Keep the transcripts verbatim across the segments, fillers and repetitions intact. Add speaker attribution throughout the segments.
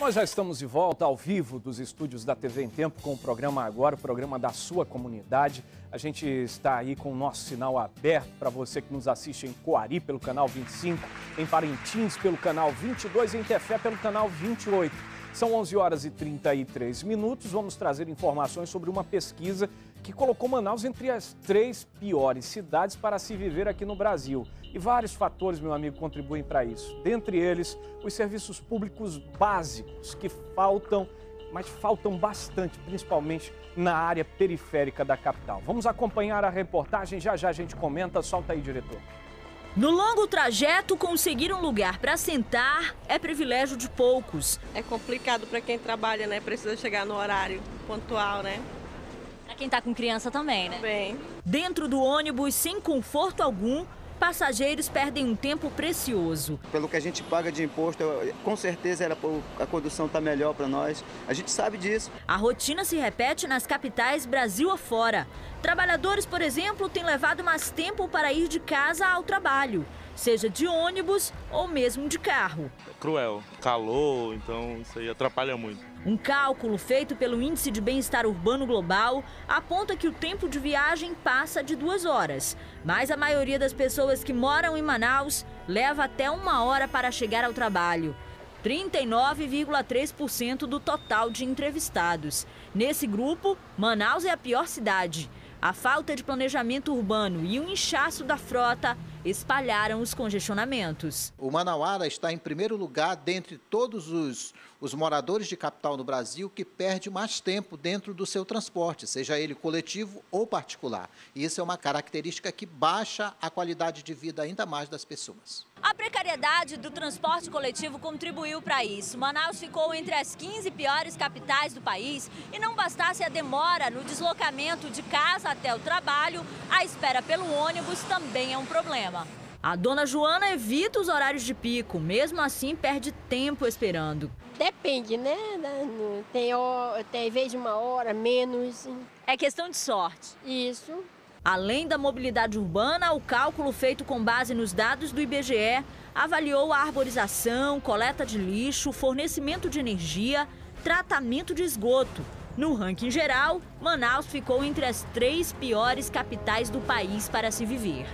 Speaker 1: Nós já estamos de volta ao vivo dos estúdios da T V em Tempo com o programa Agora, o programa da sua comunidade. A gente está aí com o nosso sinal aberto para você que nos assiste em Coari pelo canal vinte e cinco, em Parintins pelo canal vinte e dois e em Tefé pelo canal vinte e oito. São onze horas e trinta e três minutos. Vamos trazer informações sobre uma pesquisa que colocou Manaus entre as três piores cidades para se viver aqui no Brasil. E vários fatores, meu amigo, contribuem para isso. Dentre eles, os serviços públicos básicos que faltam, mas faltam bastante, principalmente na área periférica da capital. Vamos acompanhar a reportagem, já já a gente comenta. Solta aí, diretor.
Speaker 2: No longo trajeto, conseguir um lugar para sentar é privilégio de poucos.
Speaker 3: É complicado para quem trabalha, né? Precisa chegar no horário pontual, né?
Speaker 2: Para quem tá com criança também, né?
Speaker 3: Bem.
Speaker 2: Dentro do ônibus, sem conforto algum, passageiros perdem um tempo precioso.
Speaker 4: Pelo que a gente paga de imposto, com certeza era, a condução está melhor para nós. A gente sabe disso.
Speaker 2: A rotina se repete nas capitais Brasil afora. Trabalhadores, por exemplo, têm levado mais tempo para ir de casa ao trabalho, seja de ônibus ou mesmo de carro.
Speaker 5: É cruel, calor, então isso aí atrapalha muito.
Speaker 2: Um cálculo feito pelo Índice de Bem-Estar Urbano Global aponta que o tempo de viagem passa de duas horas. Mas a maioria das pessoas que moram em Manaus leva até uma hora para chegar ao trabalho. trinta e nove vírgula três por cento do total de entrevistados. Nesse grupo, Manaus é a pior cidade. A falta de planejamento urbano e o inchaço da frota espalharam os congestionamentos.
Speaker 6: O manauara está em primeiro lugar dentre todos os, os moradores de capital no Brasil que perde mais tempo dentro do seu transporte, seja ele coletivo ou particular. E isso é uma característica que baixa a qualidade de vida ainda mais das pessoas.
Speaker 2: A precariedade do transporte coletivo contribuiu para isso. Manaus ficou entre as quinze piores capitais do país e não bastasse a demora no deslocamento de casa até o trabalho, a espera pelo ônibus também é um problema. A dona Joana evita os horários de pico, mesmo assim perde tempo esperando.
Speaker 7: Depende, né? Tem, tem vez de uma hora, menos.
Speaker 2: É questão de sorte.
Speaker 7: Isso.
Speaker 2: Além da mobilidade urbana, o cálculo feito com base nos dados do I B G E avaliou a arborização, coleta de lixo, fornecimento de energia, tratamento de esgoto. No ranking geral, Manaus ficou entre as três piores capitais do país para se viver.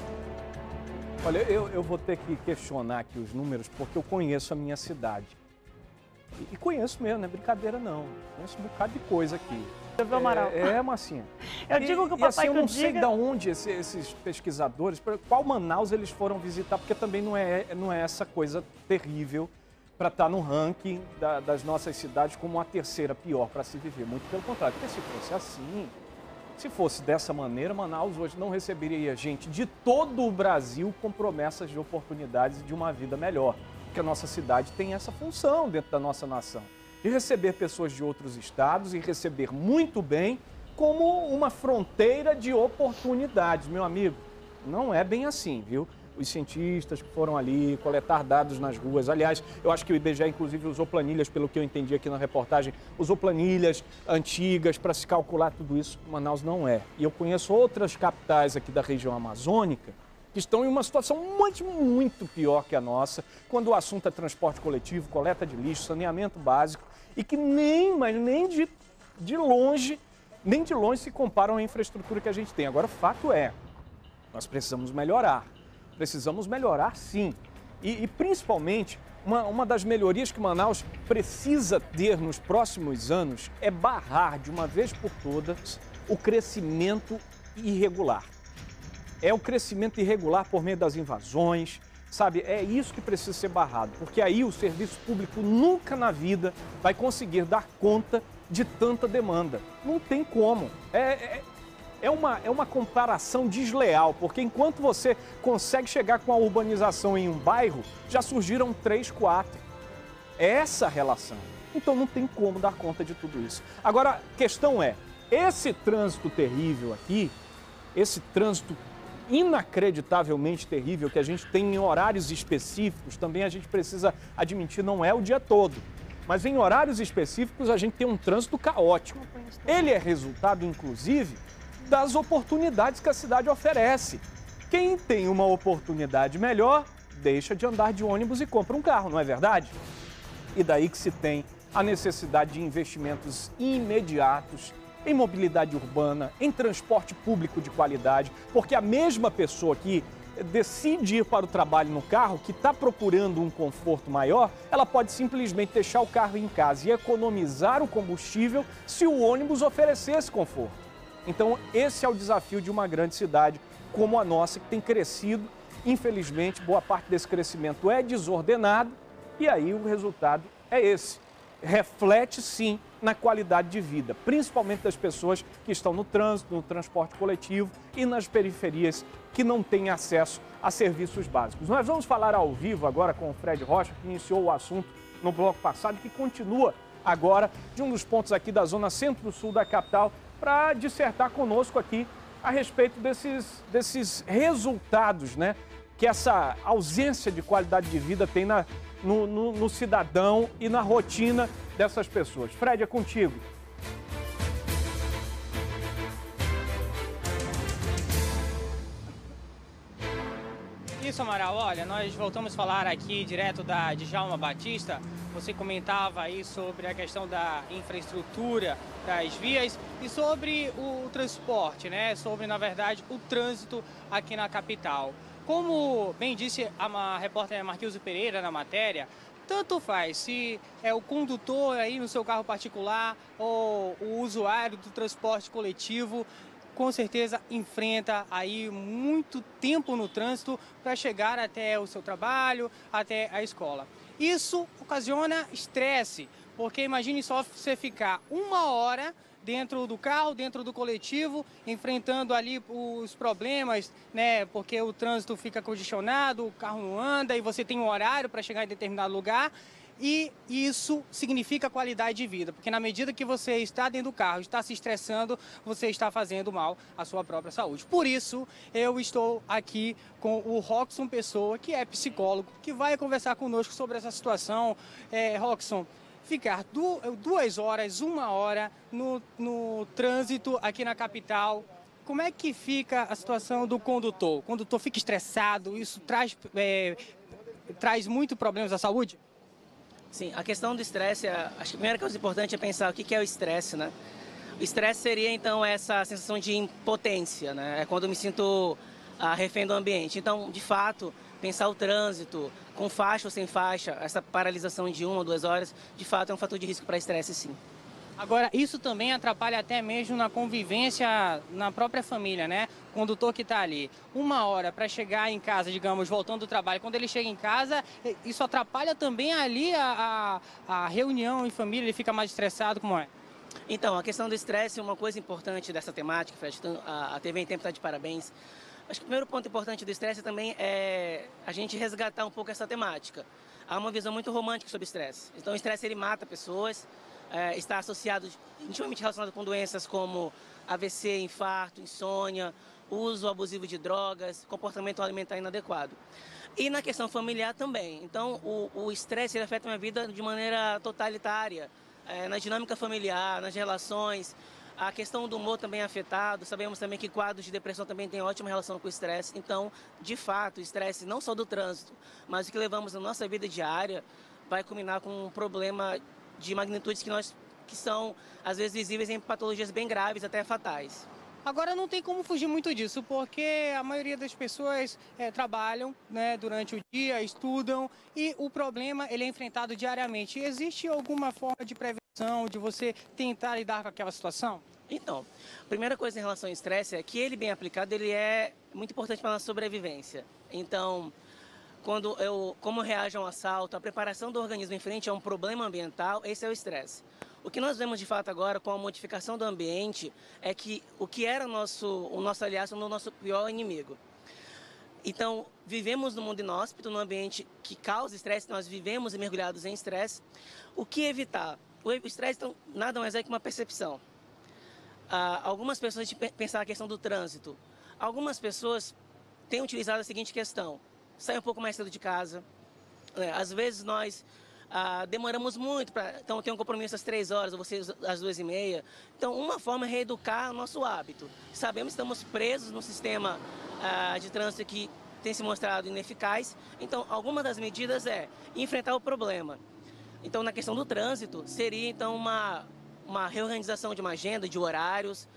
Speaker 1: Olha, eu, eu vou ter que questionar aqui os números porque eu conheço a minha cidade. E, e conheço mesmo, não é brincadeira não. Conheço um bocado de coisa aqui.
Speaker 8: Viu, Amaral?
Speaker 1: É, é, Marcinha.
Speaker 8: Eu
Speaker 1: e,
Speaker 8: digo que o
Speaker 1: e,
Speaker 8: papai
Speaker 1: assim,
Speaker 8: que
Speaker 1: eu não
Speaker 8: eu
Speaker 1: sei
Speaker 8: diga...
Speaker 1: de onde esse, esses pesquisadores, qual Manaus eles foram visitar, porque também não é, não é essa coisa terrível para estar no ranking da, das nossas cidades como a terceira pior para se viver. Muito pelo contrário, porque se fosse assim, se fosse dessa maneira, Manaus hoje não receberia gente de todo o Brasil com promessas de oportunidades e de uma vida melhor. Porque a nossa cidade tem essa função dentro da nossa nação, de receber pessoas de outros estados e receber muito bem como uma fronteira de oportunidades. Meu amigo, não é bem assim, viu? Os cientistas que foram ali coletar dados nas ruas. Aliás, eu acho que o I B G E, inclusive, usou planilhas, pelo que eu entendi aqui na reportagem, usou planilhas antigas para se calcular tudo isso. Manaus não é. E eu conheço outras capitais aqui da região amazônica que estão em uma situação muito, muito pior que a nossa, quando o assunto é transporte coletivo, coleta de lixo, saneamento básico, e que nem, mas nem de, de longe, nem de longe se comparam à infraestrutura que a gente tem. Agora, o fato é, nós precisamos melhorar. Precisamos melhorar, sim. E, e principalmente, uma, uma das melhorias que Manaus precisa ter nos próximos anos é barrar, de uma vez por todas, o crescimento irregular. É o crescimento irregular por meio das invasões, sabe? É isso que precisa ser barrado, porque aí o serviço público nunca na vida vai conseguir dar conta de tanta demanda. Não tem como. É... é É uma, é uma comparação desleal, porque enquanto você consegue chegar com a urbanização em um bairro, já surgiram três, quatro. É essa a relação. Então não tem como dar conta de tudo isso. Agora, a questão é, esse trânsito terrível aqui, esse trânsito inacreditavelmente terrível que a gente tem em horários específicos, também a gente precisa admitir, não é o dia todo. Mas em horários específicos a gente tem um trânsito caótico. Ele é resultado, inclusive, das oportunidades que a cidade oferece. Quem tem uma oportunidade melhor, deixa de andar de ônibus e compra um carro, não é verdade? E daí que se tem a necessidade de investimentos imediatos em mobilidade urbana, em transporte público de qualidade, porque a mesma pessoa que decide ir para o trabalho no carro, que está procurando um conforto maior, ela pode simplesmente deixar o carro em casa e economizar o combustível se o ônibus oferecer esse conforto. Então, esse é o desafio de uma grande cidade como a nossa, que tem crescido. Infelizmente, boa parte desse crescimento é desordenado e aí o resultado é esse. Reflete, sim, na qualidade de vida, principalmente das pessoas que estão no trânsito, no transporte coletivo e nas periferias que não têm acesso a serviços básicos. Nós vamos falar ao vivo agora com o Fred Rocha, que iniciou o assunto no bloco passado, que continua agora de um dos pontos aqui da zona centro-sul da capital, para dissertar conosco aqui a respeito desses, desses resultados, né, que essa ausência de qualidade de vida tem na, no, no, no cidadão e na rotina dessas pessoas. Fred, é contigo.
Speaker 8: Isso, Amaral. Olha, nós voltamos a falar aqui direto da Djalma Batista. Você comentava aí sobre a questão da infraestrutura das vias e sobre o transporte, né? Sobre, na verdade, o trânsito aqui na capital. Como bem disse a repórter Marquilza Pereira na matéria, tanto faz se é o condutor aí no seu carro particular ou o usuário do transporte coletivo, com certeza enfrenta aí muito tempo no trânsito para chegar até o seu trabalho, até a escola. Isso ocasiona estresse, porque imagine só você ficar uma hora dentro do carro, dentro do coletivo, enfrentando ali os problemas, né? Porque o trânsito fica congestionado, o carro não anda e você tem um horário para chegar em determinado lugar. E isso significa qualidade de vida, porque na medida que você está dentro do carro, está se estressando, você está fazendo mal à sua própria saúde. Por isso, eu estou aqui com o Roxson Pessoa, que é psicólogo, que vai conversar conosco sobre essa situação. É, Roxson, ficar duas horas, uma hora no, no trânsito aqui na capital, como é que fica a situação do condutor? O condutor fica estressado, isso traz, é, traz muito problemas à saúde?
Speaker 9: Sim, a questão do estresse, acho que a primeira coisa importante é pensar o que é o estresse, né? O estresse seria, então, essa sensação de impotência, né? É quando eu me sinto ah, refém do ambiente. Então, de fato, pensar o trânsito, com faixa ou sem faixa, essa paralisação de uma ou duas horas, de fato, é um fator de risco para estresse, sim.
Speaker 8: Agora, isso também atrapalha até mesmo na convivência na própria família, né? O condutor que está ali, uma hora para chegar em casa, digamos, voltando do trabalho. Quando ele chega em casa, isso atrapalha também ali a, a, a reunião em família, ele fica mais estressado, como é?
Speaker 9: Então, a questão do estresse é uma coisa importante dessa temática, Fred. A T V em Tempo está de parabéns. Acho que o primeiro ponto importante do estresse também é a gente resgatar um pouco essa temática. Há uma visão muito romântica sobre o estresse. Então, o estresse, ele mata pessoas. É, está associado, intimamente relacionado com doenças como A V C, infarto, insônia, uso abusivo de drogas, comportamento alimentar inadequado. E na questão familiar também. Então, o estresse afeta a minha vida de maneira totalitária, é, na dinâmica familiar, nas relações. A questão do humor também é afetado. Sabemos também que quadros de depressão também têm ótima relação com o estresse. Então, de fato, o estresse não só do trânsito, mas o que levamos na nossa vida diária vai culminar com um problema de magnitudes que, nós, que são, às vezes, visíveis em patologias bem graves, até fatais.
Speaker 8: Agora, não tem como fugir muito disso, porque a maioria das pessoas é, trabalham, né, durante o dia, estudam, e o problema ele é enfrentado diariamente. Existe alguma forma de prevenção, de você tentar lidar com aquela situação?
Speaker 9: Então, a primeira coisa em relação ao estresse é que ele, bem aplicado, ele é muito importante para a nossa sobrevivência. Então, quando eu, como eu reajo a um assalto, a preparação do organismo em frente a um problema ambiental, esse é o estresse. O que nós vemos de fato agora com a modificação do ambiente é que o que era o nosso, o nosso aliado é o nosso pior inimigo. Então, vivemos num mundo inóspito, num ambiente que causa estresse, nós vivemos mergulhados em estresse. O que evitar? O estresse então, nada mais é que uma percepção. Ah, algumas pessoas, de pensar a questão do trânsito, algumas pessoas têm utilizado a seguinte questão: sai um pouco mais cedo de casa. É, às vezes nós ah, demoramos muito, pra, então tem um compromisso às três horas, ou vocês às duas e meia. Então, uma forma é reeducar o nosso hábito. Sabemos que estamos presos no sistema ah, de trânsito que tem se mostrado ineficaz. Então, alguma das medidas é enfrentar o problema. Então, na questão do trânsito, seria então uma, uma reorganização de uma agenda, de horários,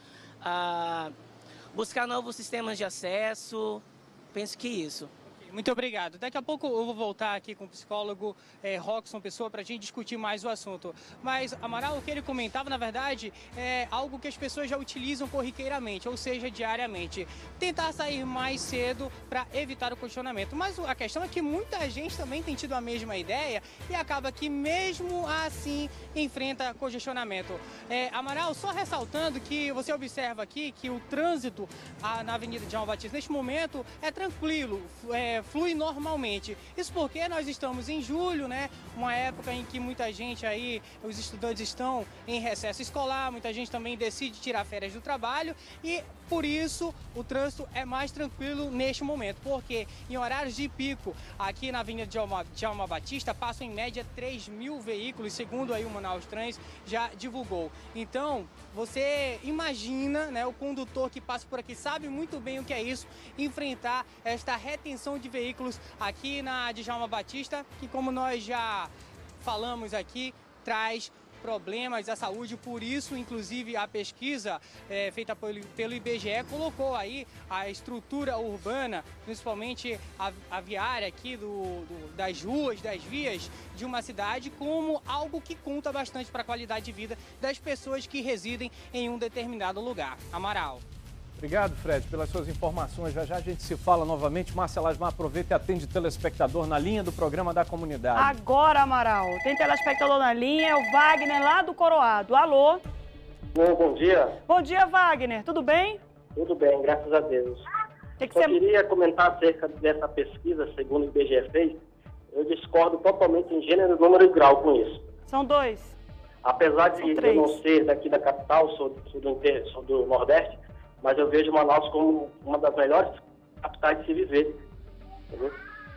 Speaker 9: ah, buscar novos sistemas de acesso, penso que isso.
Speaker 8: Muito obrigado. Daqui a pouco eu vou voltar aqui com o psicólogo é, Rockson Pessoa para a gente discutir mais o assunto. Mas, Amaral, o que ele comentava, na verdade, é algo que as pessoas já utilizam corriqueiramente, ou seja, diariamente. Tentar sair mais cedo para evitar o congestionamento. Mas a questão é que muita gente também tem tido a mesma ideia e acaba que, mesmo assim, enfrenta congestionamento. É, Amaral, só ressaltando que você observa aqui que o trânsito a, na Avenida Djalma Batista, neste momento, é tranquilo, é, flui normalmente. Isso porque nós estamos em julho, né? Uma época em que muita gente aí, os estudantes estão em recesso escolar, muita gente também decide tirar férias do trabalho e por isso o trânsito é mais tranquilo neste momento, porque em horários de pico, aqui na Avenida Djalma, Djalma Batista, passam em média três mil veículos, segundo aí o Manaus Trans já divulgou. Então, você imagina, né, o condutor que passa por aqui sabe muito bem o que é isso, enfrentar esta retenção de veículos aqui na Djalma Batista, que como nós já falamos aqui, traz problemas à saúde, por isso, inclusive, a pesquisa é, feita pelo, pelo I B G E colocou aí a estrutura urbana, principalmente a, a viária aqui do, do, das ruas, das vias de uma cidade, como algo que conta bastante para a qualidade de vida das pessoas que residem em um determinado lugar. Amaral.
Speaker 1: Obrigado, Fred, pelas suas informações. Já já a gente se fala novamente. Márcia Lasmar, aproveita e atende o telespectador na linha do programa da comunidade.
Speaker 10: Agora, Amaral, tem telespectador na linha, é o Wagner lá do Coroado. Alô?
Speaker 11: Bom, bom dia.
Speaker 10: Bom dia, Wagner. Tudo bem?
Speaker 11: Tudo bem, graças a Deus.
Speaker 10: Que que
Speaker 11: Eu
Speaker 10: você...
Speaker 11: queria comentar acerca dessa pesquisa, segundo o I B G E fez. Eu discordo totalmente em gênero, número e grau com isso.
Speaker 10: São dois.
Speaker 11: Apesar de eu não ser daqui da capital, sou, sou, do, sou do Nordeste, mas eu vejo Manaus como uma das melhores capitais de se viver. Entendeu?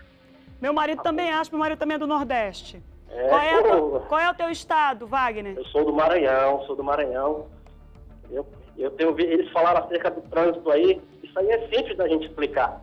Speaker 10: Meu marido também acha, meu marido também é do Nordeste.
Speaker 11: É,
Speaker 10: qual, é
Speaker 11: pô,
Speaker 10: a, qual é o teu estado, Wagner?
Speaker 11: Eu sou do Maranhão, sou do Maranhão. Eu, eu tenho, eles falaram acerca do trânsito aí, isso aí é simples da gente explicar.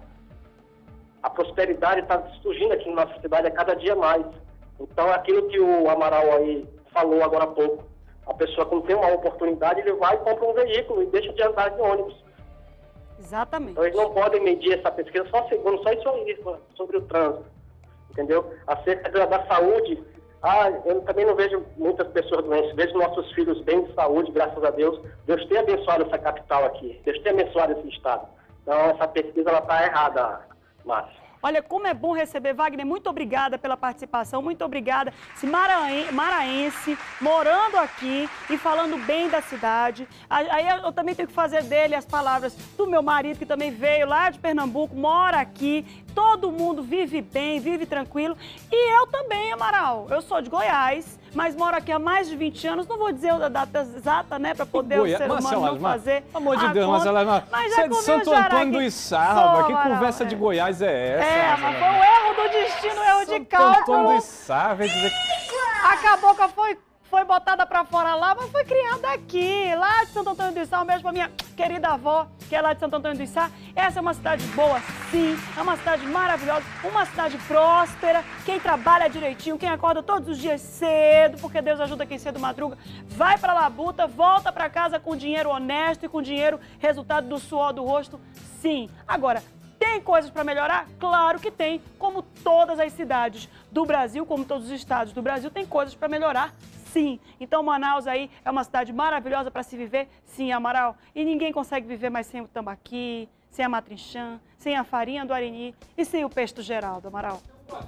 Speaker 11: A prosperidade está surgindo aqui na nossa cidade a cada dia mais. Então, aquilo que o Amaral aí falou agora há pouco, a pessoa, quando tem uma oportunidade, ele vai e compra um veículo e deixa de andar de ônibus.
Speaker 10: Exatamente.
Speaker 11: Então, eles não podem medir essa pesquisa só segundo, só isso aí, sobre o trânsito. Entendeu? Acerca da, da saúde, ah, eu também não vejo muitas pessoas doentes, vejo nossos filhos bem de saúde, graças a Deus. Deus tem abençoado essa capital aqui, Deus tem abençoado esse estado. Então, essa pesquisa, ela está errada, Márcia.
Speaker 10: Olha, como é bom receber, Wagner, muito obrigada pela participação, muito obrigada. Esse maraen- maraense, morando aqui e falando bem da cidade. Aí eu também tenho que fazer dele as palavras do meu marido, que também veio lá de Pernambuco, mora aqui. Todo mundo vive bem, vive tranquilo. E eu também, Amaral. Eu sou de Goiás, mas moro aqui há mais de vinte anos. Não vou dizer a data exata, né, para poder
Speaker 1: Goiás,
Speaker 10: o ser humano
Speaker 1: Marcelo,
Speaker 10: não fazer.
Speaker 1: Pelo amor de
Speaker 10: a
Speaker 1: Deus,
Speaker 10: conta.
Speaker 1: Marcelo,
Speaker 10: Mas
Speaker 1: você
Speaker 10: já
Speaker 1: é de
Speaker 10: comeu
Speaker 1: Santo
Speaker 10: jaraqui.
Speaker 1: Antônio do Içarra,
Speaker 10: Sou,
Speaker 1: que
Speaker 10: Amaral,
Speaker 1: conversa
Speaker 10: é.
Speaker 1: de Goiás é essa?
Speaker 10: É, mas foi um erro do destino, erro de
Speaker 1: Santo
Speaker 10: cálculo.
Speaker 1: Antônio do Içarra, vai dizer...
Speaker 10: A cabocla foi, foi botada pra fora lá, mas foi criada aqui, lá de Santo Antônio do Içá. Um beijo pra minha querida avó, que é lá de Santo Antônio do Içá. Essa é uma cidade boa, sim, é uma cidade maravilhosa, uma cidade próspera. Quem trabalha direitinho, quem acorda todos os dias cedo, porque Deus ajuda quem cedo madruga, vai pra labuta, volta pra casa com dinheiro honesto e com dinheiro resultado do suor do rosto, sim. Agora, tem coisas para melhorar? Claro que tem, como todas as cidades do Brasil, como todos os estados do Brasil, tem coisas para melhorar, sim. Então Manaus aí é uma cidade maravilhosa para se viver, sim, Amaral. E ninguém consegue viver mais sem o tambaqui, sem a matrinchã, sem a farinha do Arini e sem o peixe do Geraldo, Amaral.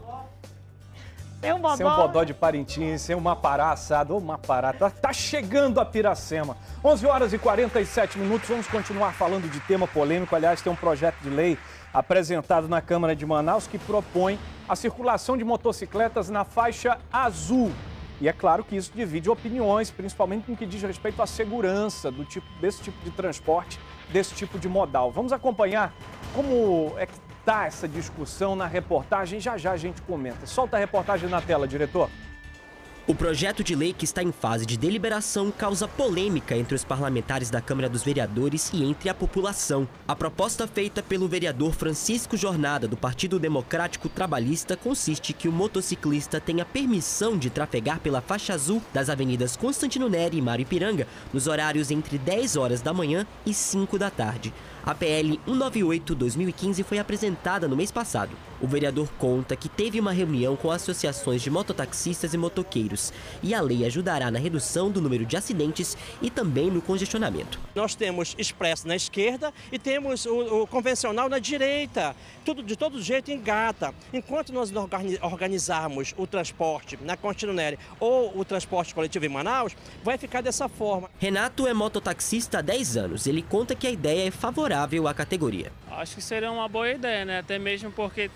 Speaker 10: Sem um bodó.
Speaker 1: Sem um bodó de Parintins, sem uma pará assada, ou uma pará. Tá, tá chegando a Piracema. onze horas e quarenta e sete minutos, vamos continuar falando de tema polêmico. Aliás, tem um projeto de lei apresentado na Câmara de Manaus que propõe a circulação de motocicletas na faixa azul. E é claro que isso divide opiniões, principalmente no que diz respeito à segurança do tipo, desse tipo de transporte, desse tipo de modal. Vamos acompanhar como é que está essa discussão na reportagem. Já já a gente comenta. Solta a reportagem na tela, diretor.
Speaker 12: O projeto de lei que está em fase de deliberação causa polêmica entre os parlamentares da Câmara dos Vereadores e entre a população. A proposta feita pelo vereador Francisco Jornada, do Partido Democrático Trabalhista, consiste que o motociclista tenha permissão de trafegar pela faixa azul das avenidas Constantino Neri e Mário Ipiranga nos horários entre dez horas da manhã e cinco da tarde. A P L cento e noventa e oito barra dois mil e quinze foi apresentada no mês passado. O vereador conta que teve uma reunião com associações de mototaxistas e motoqueiros e a lei ajudará na redução do número de acidentes e também no congestionamento.
Speaker 13: Nós temos expresso na esquerda e temos o, o convencional na direita. Tudo de todo jeito engata. Enquanto nós organizarmos o transporte na Constantino Neri ou o transporte coletivo em Manaus, vai ficar dessa forma.
Speaker 12: Renato é mototaxista há dez anos. Ele conta que a ideia é favorável à categoria.
Speaker 14: Acho que seria uma boa ideia, né? Até mesmo porque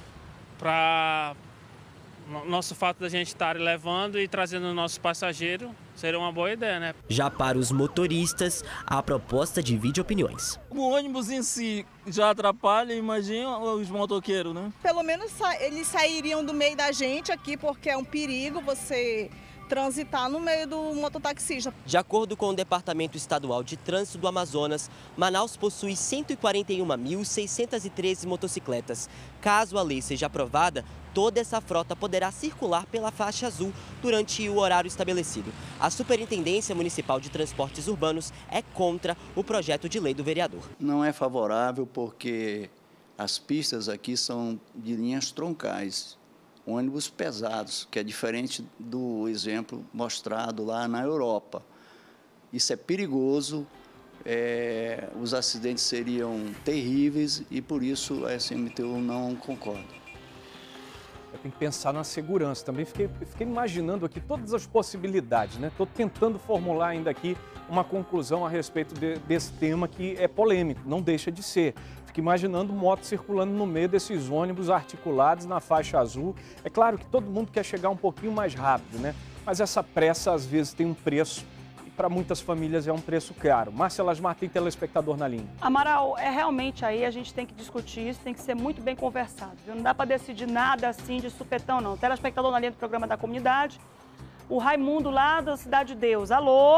Speaker 14: para nosso fato da gente estar levando e trazendo o nosso passageiro, seria uma boa ideia, né?
Speaker 12: Já para os motoristas, a proposta divide opiniões.
Speaker 15: O ônibus em si já atrapalha, imagina os motoqueiros, né?
Speaker 16: Pelo menos eles sairiam do meio da gente aqui, porque é um perigo você transitar no meio do mototaxista.
Speaker 12: De acordo com o Departamento Estadual de Trânsito do Amazonas, Manaus possui cento e quarenta e uma mil, seiscentas e treze motocicletas. Caso a lei seja aprovada, toda essa frota poderá circular pela faixa azul durante o horário estabelecido. A Superintendência Municipal de Transportes Urbanos é contra o projeto de lei do vereador.
Speaker 17: Não é favorável porque as pistas aqui são de linhas troncais. Ônibus pesados, que é diferente do exemplo mostrado lá na Europa. Isso é perigoso, é, os acidentes seriam terríveis e por isso a S M T U não concorda.
Speaker 1: Eu tenho que pensar na segurança. Também fiquei, fiquei imaginando aqui todas as possibilidades, né? Estou tentando formular ainda aqui uma conclusão a respeito de, desse tema que é polêmico, não deixa de ser. Fico imaginando moto circulando no meio desses ônibus articulados na faixa azul. É claro que todo mundo quer chegar um pouquinho mais rápido, né? Mas essa pressa às vezes tem um preço e para muitas famílias é um preço caro. Márcia Lasmar, tem telespectador na linha.
Speaker 10: Amaral, é realmente aí a gente tem que discutir isso, tem que ser muito bem conversado, viu? Não dá para decidir nada assim de supetão, não. Telespectador na linha do programa da comunidade, o Raimundo lá da Cidade de Deus. Alô?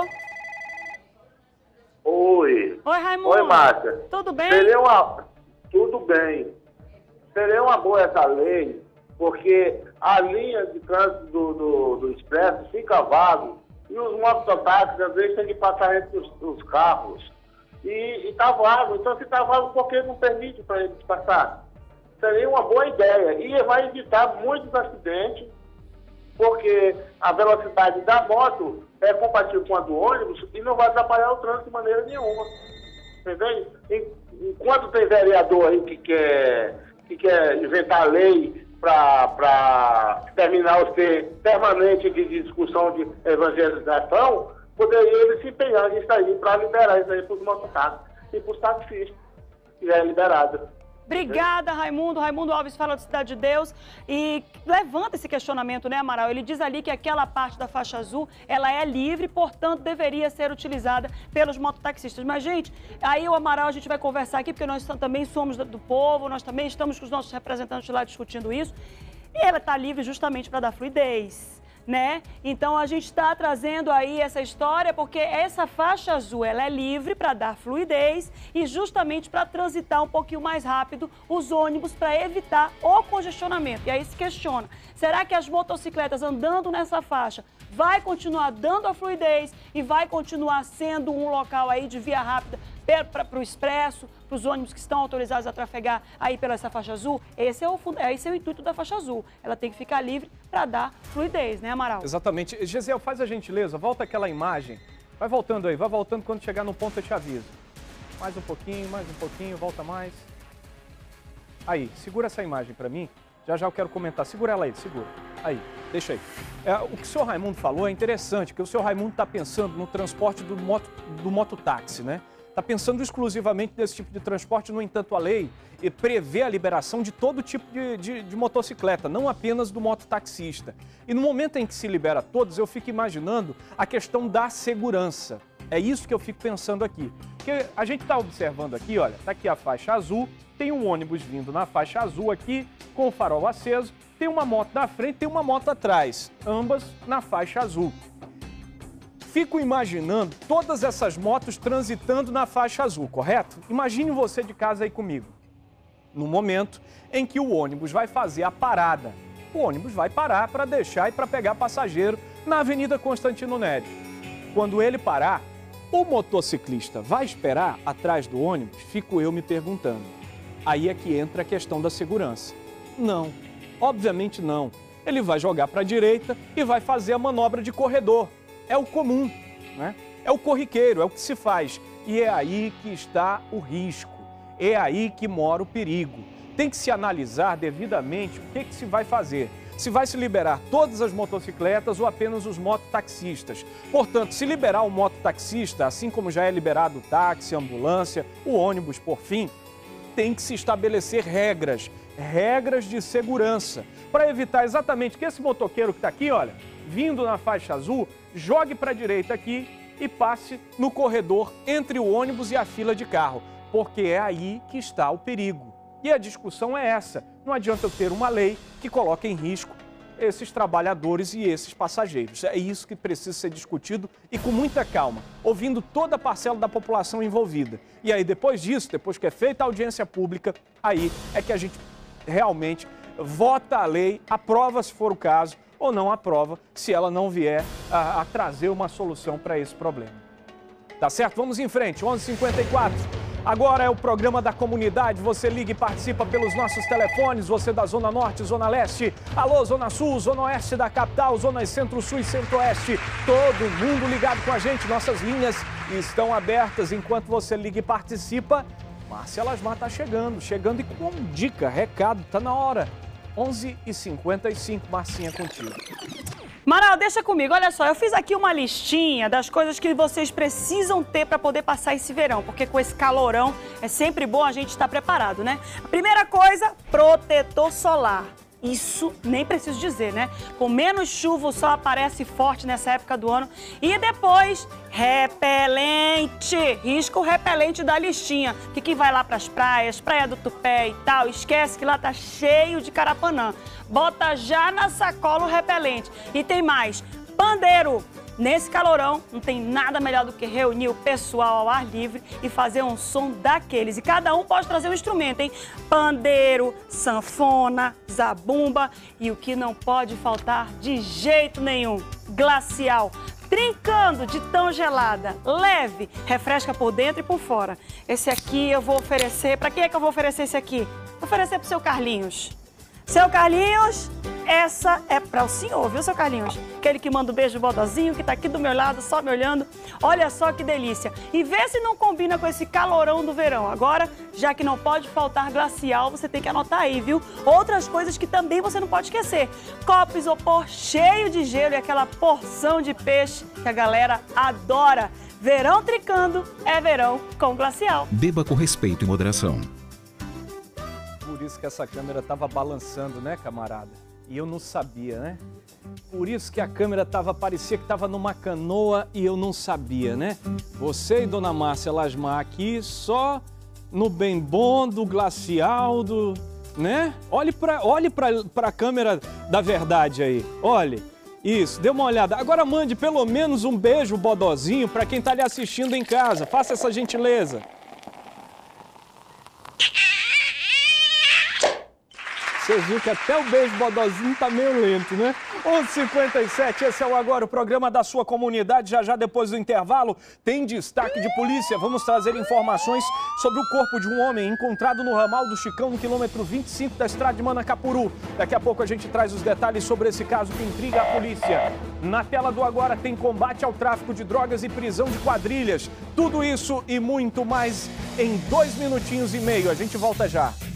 Speaker 18: Oi.
Speaker 10: Oi, Raimundo.
Speaker 18: Oi, Márcia.
Speaker 10: Tudo bem?
Speaker 18: Seria uma... Tudo bem. Seria uma boa essa lei, porque a linha de trânsito do, do, do Expresso fica vago e os mototáxis às vezes têm que passar entre os, os carros. E está vago. Então, se está vago, por que não permite para eles passar? Seria uma boa ideia. E vai evitar muitos acidentes, porque a velocidade da moto é compatível com a do ônibus e não vai atrapalhar o trânsito de maneira nenhuma. Entendeu? Enquanto tem vereador aí que quer, que quer inventar lei para terminar o ser permanente de discussão de evangelização, poderia ele se empenhar nisso aí para liberar isso aí para os mototáxis e para os taxistas, que é liberado.
Speaker 10: Obrigada, Raimundo. Raimundo Alves fala do Cidade de Deus e levanta esse questionamento, né, Amaral? Ele diz ali que aquela parte da faixa azul, ela é livre, portanto, deveria ser utilizada pelos mototaxistas. Mas, gente, aí o Amaral a gente vai conversar aqui, porque nós também somos do povo, nós também estamos com os nossos representantes lá discutindo isso. E ela está livre justamente para dar fluidez, né? Então, a gente está trazendo aí essa história porque essa faixa azul, ela é livre para dar fluidez e justamente para transitar um pouquinho mais rápido os ônibus para evitar o congestionamento. E aí se questiona, será que as motocicletas andando nessa faixa vai continuar dando a fluidez e vai continuar sendo um local aí de via rápida para o expresso, para os ônibus que estão autorizados a trafegar aí pela essa faixa azul? Esse é, o, esse é o intuito da faixa azul. Ela tem que ficar livre para dar fluidez, né, Amaral?
Speaker 1: Exatamente. Gisele, faz a gentileza, volta aquela imagem. Vai voltando aí, vai voltando, quando chegar no ponto eu te aviso. Mais um pouquinho, mais um pouquinho, volta mais. Aí, segura essa imagem para mim. Já já eu quero comentar. Segura ela aí, segura. Aí, deixa aí. É, o que o senhor Raimundo falou é interessante, porque o senhor Raimundo está pensando no transporte do, moto, do mototáxi, né? Está pensando exclusivamente nesse tipo de transporte, no entanto, a lei prevê a liberação de todo tipo de, de, de motocicleta, não apenas do mototaxista. E no momento em que se libera todos, eu fico imaginando a questão da segurança. É isso que eu fico pensando aqui. Porque a gente está observando aqui, olha, está aqui a faixa azul, tem um ônibus vindo na faixa azul aqui, com o farol aceso, tem uma moto na frente, tem uma moto atrás, ambas na faixa azul. Fico imaginando todas essas motos transitando na faixa azul, correto? Imagine você de casa aí comigo. No momento em que o ônibus vai fazer a parada, o ônibus vai parar para deixar e para pegar passageiro na Avenida Constantino Nery. Quando ele parar, o motociclista vai esperar atrás do ônibus? Fico eu me perguntando. Aí é que entra a questão da segurança. Não, obviamente não. Ele vai jogar para a direita e vai fazer a manobra de corredor. É o comum, né? É o corriqueiro, é o que se faz. E é aí que está o risco, é aí que mora o perigo. Tem que se analisar devidamente o que, que se vai fazer. Se vai se liberar todas as motocicletas ou apenas os mototaxistas. Portanto, se liberar o mototaxista, assim como já é liberado o táxi, a ambulância, o ônibus, por fim, tem que se estabelecer regras, regras de segurança, para evitar exatamente que esse motoqueiro que está aqui, olha, vindo na faixa azul, jogue para a direita aqui e passe no corredor entre o ônibus e a fila de carro, porque é aí que está o perigo. E a discussão é essa. Não adianta eu ter uma lei que coloque em risco esses trabalhadores e esses passageiros. É isso que precisa ser discutido e com muita calma, ouvindo toda a parcela da população envolvida. E aí, depois disso, depois que é feita a audiência pública, aí é que a gente realmente vota a lei, aprova se for o caso, ou não aprova se ela não vier a, a trazer uma solução para esse problema. Tá certo? Vamos em frente, onze e cinquenta e quatro. Agora é o programa da comunidade, você liga e participa pelos nossos telefones, você da Zona Norte, Zona Leste, alô, Zona Sul, Zona Oeste da capital, Zonas Centro-Sul e Centro-Oeste, todo mundo ligado com a gente, nossas linhas estão abertas enquanto você liga e participa. Márcia Lasmar está chegando, chegando e com dica, recado, tá na hora. onze e cinquenta e cinco, Marcinha, contigo.
Speaker 10: Manaus, deixa comigo. Olha só, eu fiz aqui uma listinha das coisas que vocês precisam ter para poder passar esse verão, porque com esse calorão é sempre bom a gente estar preparado, né? A primeira coisa, protetor solar. Isso nem preciso dizer, né? Com menos chuva, o sol aparece forte nessa época do ano. E depois, repelente. Risco repelente da listinha. Que quem vai lá pras praias, Praia do Tupé e tal, esquece que lá tá cheio de carapanã. Bota já na sacola o repelente. E tem mais, pandeiro. Nesse calorão, não tem nada melhor do que reunir o pessoal ao ar livre e fazer um som daqueles. E cada um pode trazer um instrumento, hein? Pandeiro, sanfona, zabumba e o que não pode faltar de jeito nenhum, glacial. Trincando de tão gelada, leve, refresca por dentro e por fora. Esse aqui eu vou oferecer, pra quem é que eu vou oferecer esse aqui? Vou oferecer pro seu Carlinhos. Seu Carlinhos, essa é para o senhor, viu, seu Carlinhos? Aquele que manda um beijo bodozinho, que tá aqui do meu lado, só me olhando. Olha só que delícia. E vê se não combina com esse calorão do verão. Agora, já que não pode faltar glacial, você tem que anotar aí, viu? Outras coisas que também você não pode esquecer. Copo isopor cheio de gelo e aquela porção de peixe que a galera adora. Verão trincando é verão com glacial.
Speaker 19: Beba com respeito e moderação.
Speaker 1: Por isso que essa câmera estava balançando, né, camarada? E eu não sabia, né? Por isso que a câmera tava, parecia que estava numa canoa e eu não sabia, né? Você e Dona Márcia Lasmar aqui só no bem bom do glacial, do, né? Olhe para olhe para a câmera da verdade aí, olhe. Isso, dê uma olhada. Agora mande pelo menos um beijo bodozinho para quem está lhe assistindo em casa. Faça essa gentileza. Você viu que até o beijo bodozinho tá meio lento, né? onze e cinquenta e sete, esse é o Agora, o programa da sua comunidade. Já já depois do intervalo tem destaque de polícia. Vamos trazer informações sobre o corpo de um homem encontrado no ramal do Chicão, no quilômetro vinte e cinco da estrada de Manacapuru. Daqui a pouco a gente traz os detalhes sobre esse caso que intriga a polícia. Na tela do Agora tem combate ao tráfico de drogas e prisão de quadrilhas. Tudo isso e muito mais em dois minutinhos e meio. A gente volta já.